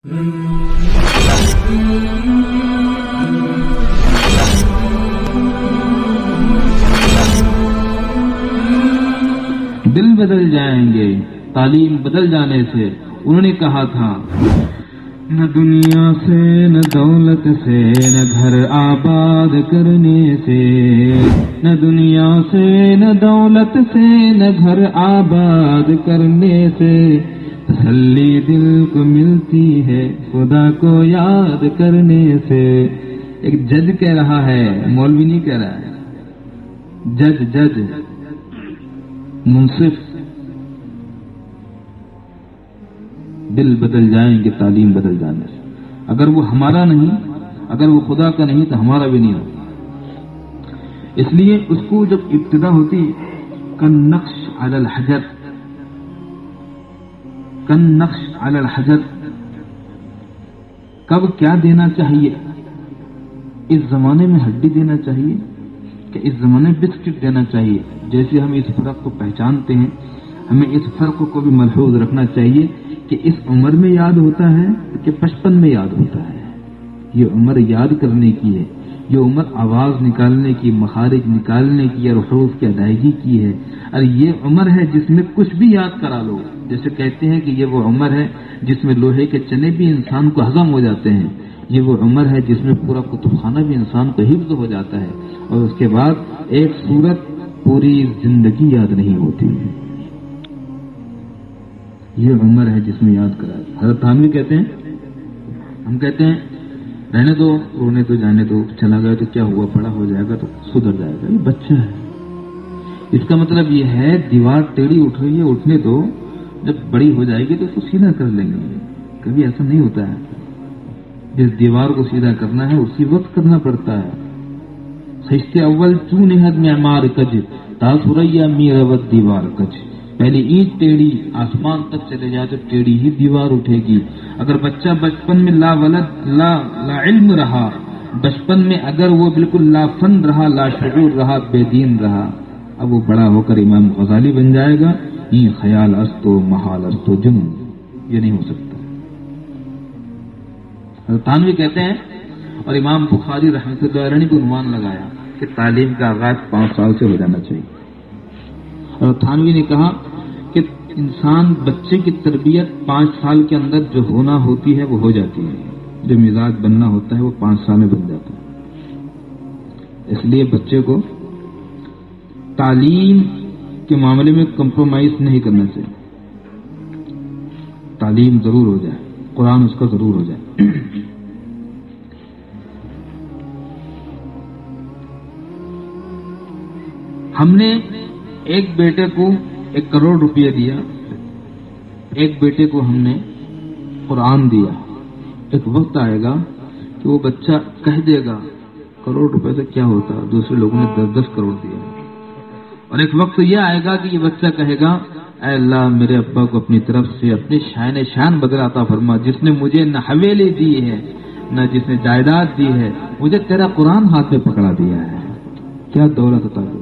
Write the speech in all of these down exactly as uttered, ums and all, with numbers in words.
دل بدل جائیں گے تعلیم بدل جانے سے. انہوں نے کہا تھا نہ دنیا سے نہ دولت سے نہ گھر آباد کرنے سے، نہ دنیا سے نہ دولت سے نہ گھر آباد کرنے سے، تسلی دل کو ملتی ہے خدا کو یاد کرنے سے. ایک جج کہہ رہا ہے، مولوی نہیں کہہ رہا ہے. جج جج منصف. دل بدل جائیں گے تعلیم بدل جانے سے. اگر وہ ہمارا نہیں، اگر وہ خدا کا نہیں تو ہمارا بھی نہیں ہوتا. اس لیے اس کو جب ابتدا ہوتی کن نقش علی الحجر، کن نقش علی الحجر، کب کیا دینا چاہیے؟ اس زمانے میں ہڈی دینا چاہیے کہ اس زمانے میں بسکٹ دینا چاہیے؟ جیسے ہم اس فرق کو پہچانتے ہیں، ہمیں اس فرق کو بھی ملحوظ رکھنا چاہیے کہ اس عمر میں یاد ہوتا ہے کہ بچپن میں یاد ہوتا ہے. یہ عمر یاد کرنے کی ہے، یہ عمر آواز نکالنے کی، مخارج نکالنے کی اور حروف کی ادائیگی کی ہے. اور یہ عمر ہے جس میں کچھ بھی یاد کرا لو. جیسے کہتے ہیں کہ یہ وہ عمر ہے جس میں لوہے کے چنے بھی انسان کو ہضم ہو جاتے ہیں. یہ وہ عمر ہے جس میں پورا کتب خانہ بھی انسان کو حفظ ہو جاتا ہے، اور اس کے بعد ایک صورت پوری زندگی یاد نہیں ہوتی. یہ عمر ہے جس میں یاد کرا. حضرت تھانوی کہتے ہیں، ہم کہتے ہیں رہنے دو، رونے تو جانے دو، چلا گیا تو کیا ہوا، بڑا ہو جائے گا تو سدھر جائے گا. یہ بچہ ہے. اس کا مطلب یہ ہے دیوار ٹیڑھی اٹھ رہی ہے، اٹھنے دو، جب بڑی ہو جائے گی تو اس کو سیدھا کر لیں گے. کبھی ایسا نہیں ہوتا ہے. جس دیوار کو سیدھا کرنا ہے اسی وقت کرنا پڑتا ہے. خشتے اول چون حد معمار کج تاثریا میروت دیوار کج. پہلی اینٹ ٹیڑھی آسمان تک چلے جائے تو ٹیڑھی ہی دیوار اٹھے گی. اگر بچہ بچپن میں لا ولد لا لا علم رہا، بچپن میں اگر وہ بالکل لا فن رہا، لا شعور رہا، بے دین رہا، اب وہ بڑا ہو کر امام غزالی بن جائے گا. یہ خیال استو محال استو جنون، یہ نہیں ہو سکتا. تانوی کہتے ہیں، اور امام بخاری رحمۃ اللہ علیہ نے بھی عنوان لگایا کہ تعلیم کا آغاز پانچ سال سے ہو جانا چاہیے. اور تھانوی نے کہا کہ انسان بچے کی تربیت پانچ سال کے اندر جو ہونا ہوتی ہے وہ ہو جاتی ہے، جو مزاج بننا ہوتا ہے وہ پانچ سال میں بن جاتا ہے. اس لیے بچے کو تعلیم کے معاملے میں کمپرومائز نہیں کرنا چاہیے. تعلیم ضرور ہو جائے، قرآن اس کا ضرور ہو جائے. ہم نے ایک بیٹے کو ایک کروڑ روپیہ دیا، ایک بیٹے کو ہم نے قرآن دیا. ایک وقت آئے گا کہ وہ بچہ کہہ دے گا کروڑ روپے سے کیا ہوتا، دوسرے لوگوں نے دس دس کروڑ دیا. اور ایک وقت یہ آئے گا کہ یہ بچہ کہے گا اے اللہ میرے ابا کو اپنی طرف سے اپنی شان شان بدل عطا فرما، جس نے مجھے نہ حویلی دی ہے نہ جس نے جائیداد دی ہے، مجھے تیرا قرآن ہاتھ میں پکڑا دیا ہے. کیا دولت عطا فرما.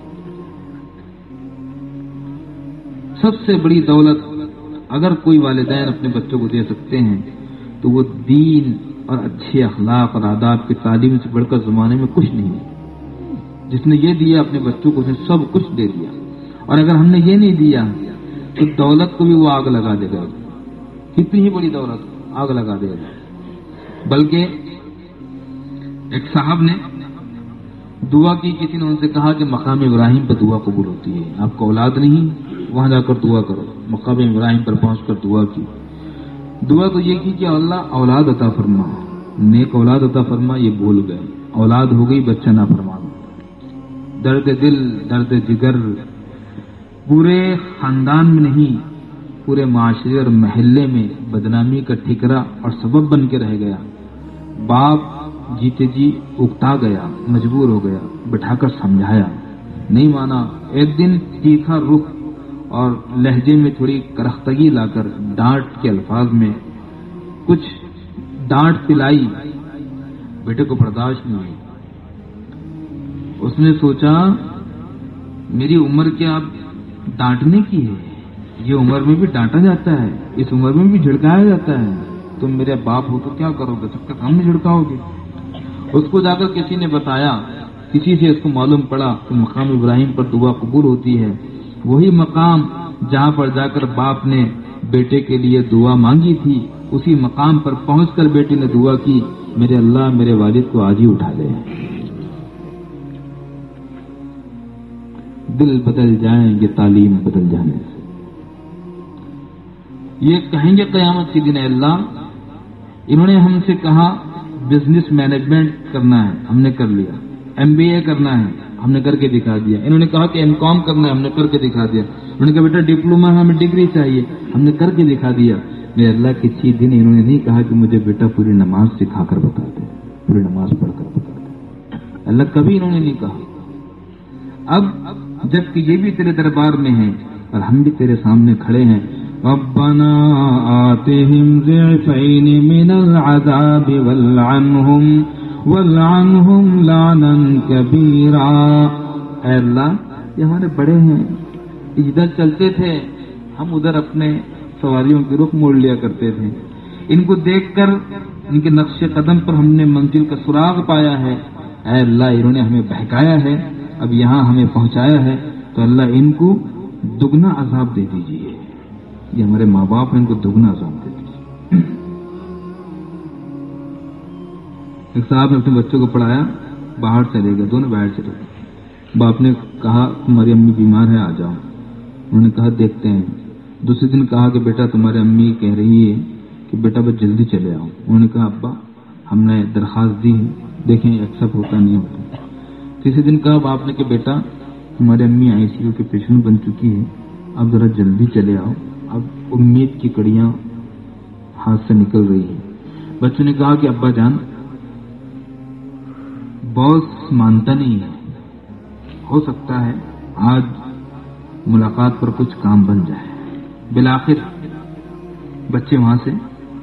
سب سے بڑی دولت اگر کوئی والدین اپنے بچوں کو دے سکتے ہیں تو وہ دین اور اچھے اخلاق اور آداب کی تعلیم سے بڑھ کر زمانے میں کچھ نہیں ہے. جس نے یہ دیا اپنے بچوں کو اس نے سب کچھ دے دیا. اور اگر ہم نے یہ نہیں دیا تو دولت کو بھی وہ آگ لگا دے گا. کتنی ہی بڑی دولت آگ لگا دے گا. بلکہ ایک صاحب نے دعا کی، کسی نے ان سے کہا کہ مقام ابراہیم پر دعا قبول ہوتی ہے، آپ کو اولاد نہیں وہاں جا کر دعا کرو. مقام ابراہیم پر پہنچ کر دعا کی. دعا تو یہ کی کہ اللہ اولاد عطا فرما، نیک اولاد عطا فرما. یہ بھول گئے، اولاد ہو گئی بچہ نافرمان. درد دل درد جگر پورے خاندان میں نہیں پورے معاشرے اور محلے میں بدنامی کا ٹھکرا اور سبب بن کے رہ گیا. باپ جیتے جی اکتا گیا، مجبور ہو گیا، بٹھا کر سمجھایا، نہیں مانا. ایک دن تیکھا رخ اور لہجے میں تھوڑی کرختگی لا کر ڈانٹ کے الفاظ میں کچھ ڈانٹ پلائی. بیٹے کو برداشت نہیں ہوئی. اس نے سوچا میری عمر کیا اب ڈانٹنے کی ہے، یہ عمر میں بھی ڈانٹا جاتا ہے، اس عمر میں بھی جھڑکایا جاتا ہے. تم میرے باپ ہو تو کیا کرو گے؟ سب کے سامنے جھڑکاؤ گے؟ اس کو جا کر کسی نے بتایا، کسی سے اس کو معلوم پڑا کہ مقام ابراہیم پر دعا قبول ہوتی ہے، وہی مقام جہاں پر جا کر باپ نے بیٹے کے لیے دعا مانگی تھی، اسی مقام پر پہنچ کر بیٹی نے دعا کی، میرے اللہ میرے والد کو آج ہی اٹھا لے۔ دل بدل جائیں گے تعلیم بدل جانے سے۔ یہ کہیں گے قیامت کے دن، اے اللہ انہوں نے ہم سے کہا بزنس مینجمنٹ کرنا ہے، ہم نے کر لیا، ایم بی اے کرنا ہے، ہم نے کر کے دکھا دیا، انہوں نے کہا کہ ایم کام کرنا ہے، ہم نے کر کے دکھا دیا، انہوں نے کہا بیٹا ڈپلوما ہے، ہمیں ڈگری چاہیے، ہم نے کر کے دکھا دیا۔ میرے اللہ کسی دن انہوں نے نہیں کہا کہ مجھے بیٹا پوری نماز سکھا کر بتا دے، پوری نماز پڑھ کر بتا دے، اللہ کبھی انہوں نے نہیں کہا۔ اب جب کہ یہ بھی تیرے دربار میں ہیں اور ہم بھی تیرے سامنے کھڑے ہیں، ربنا آتهم ضعفین من العذاب والعنہم والعنہم لعنا کبیرا۔ اے اللہ یہ ہمارے بڑے ہیں، ادھر چلتے تھے ہم ادھر اپنے سواریوں کے رخ موڑ لیا کرتے تھے، ان کو دیکھ کر ان کے نقش قدم پر ہم نے منزل کا سراغ پایا ہے، اے اللہ انہوں نے ہمیں بہکایا ہے، اب یہاں ہمیں پہنچایا ہے، تو اللہ ان کو دگنا عذاب دے دیجیے، یہ ہمارے ماں باپ ہیں، ان کو دگنا عذاب دے دیجیے۔ ایک صاحب نے اپنے بچوں کو پڑھایا، باہر چلے گئے، دونوں باہر چلے گئے، باپ نے کہا تمہاری امی بیمار ہے آ جاؤ، انہوں نے کہا دیکھتے ہیں۔ دوسرے دن کہا کہ بیٹا تمہاری امی کہہ رہی ہے کہ بیٹا بس جلدی چلے آؤ، انہوں نے کہا ابا ہم نے درخواست دی ہے، دیکھیں ایکسیپٹ ہوتا نہیں ہوتا۔ تیسرے دن کہا باپ نے کہ بیٹا تمہاری امی آئی سی یو کے پیشنٹ بن چکی ہے، اب ذرا جلدی چلے آؤ، اب امید کی کڑیاں ہاتھ سے نکل رہی ہے۔ بچوں نے کہا کہ ابا جان باس مانتا نہیں ہے، ہو سکتا ہے آج ملاقات پر کچھ کام بن جائے۔ بالآخر بچے وہاں سے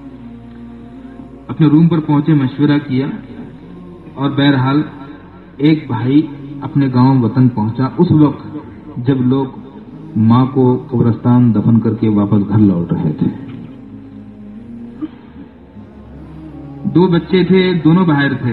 اپنے روم پر پہنچے، مشورہ کیا، اور بہرحال ایک بھائی اپنے گاؤں وطن پہنچا اس وقت جب لوگ ماں کو قبرستان دفن کر کے واپس گھر لوٹ رہے تھے۔ دو بچے تھے، دونوں باہر تھے۔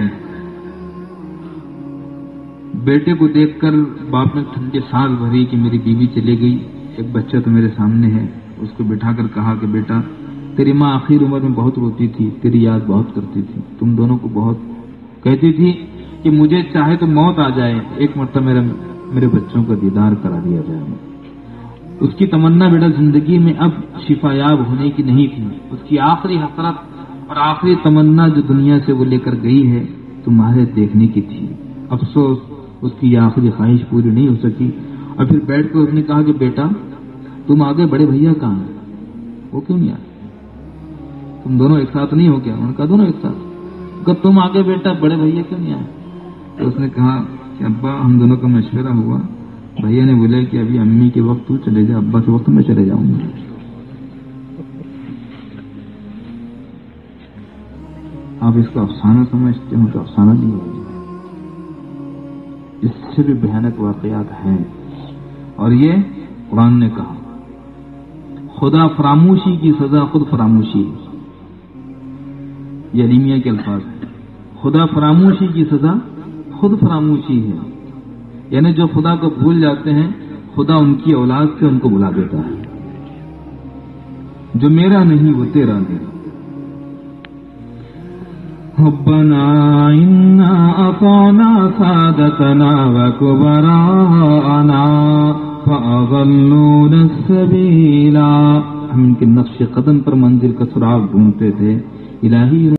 بیٹے کو دیکھ کر باپ نے ٹھنڈے سانس بھری کہ میری بیوی چلے گئی، ایک بچہ تو میرے سامنے ہے۔ اس کو بٹھا کر کہا کہ بیٹا تیری ماں آخر عمر میں بہت روتی تھی، تیری یاد بہت کرتی تھی، تم دونوں کو بہت کہتی تھی کہ مجھے چاہے تو موت آ جائے، ایک مرتبہ میرے میرے بچوں کا دیدار کرا دیا جائے۔ اس کی تمنا بیٹا زندگی میں اب شفا یاب ہونے کی نہیں تھی، اس کی آخری حسرت اور آخری تمنا جو دنیا سے وہ لے کر گئی ہے تمہارے دیکھنے کی تھی۔ افسوس اس کی یہ آخری خواہش پوری نہیں ہو سکی۔ اور پھر بیٹھ کر اس نے کہا کہ بیٹا تم آگے بڑے بھیا کہاں ہیں؟ وہ کیوں نہیں آئے؟ تم دونوں ایک ساتھ نہیں ہو کیا؟ انہوں نے کہا دونوں ایک ساتھ۔ کہ تم آگے بیٹا بڑے بھیا کیوں نہیں آئے؟ تو اس نے کہا کہ ابا ہم دونوں کا مشورہ ہوا، بھیا نے بولے کہ ابھی امی کے وقت تو چلے جا، ابا کے وقت میں چلے جاؤں گا۔ آپ اس کو افسانہ سمجھتے ہو تو افسانہ نہیں ہوگا، اس سے بھی بھیانک واقعات ہیں۔ اور یہ قرآن نے کہا خدا فراموشی کی سزا خود فراموشی ہے، یہ علیمیہ کے الفاظ ہیں۔ خدا فراموشی کی سزا خود فراموشی ہے، یعنی جو خدا کو بھول جاتے ہیں خدا ان کی اولاد سے ان کو بلا دیتا ہے۔ جو میرا نہیں وہ تیرا نہیں۔ ربنا انا اطعنا سادتنا وكبراءنا فاضلونا السبيلا، ہم ان کے نقش قدم پر منزل کا سراغ ڈھونڈتے تھے، الہی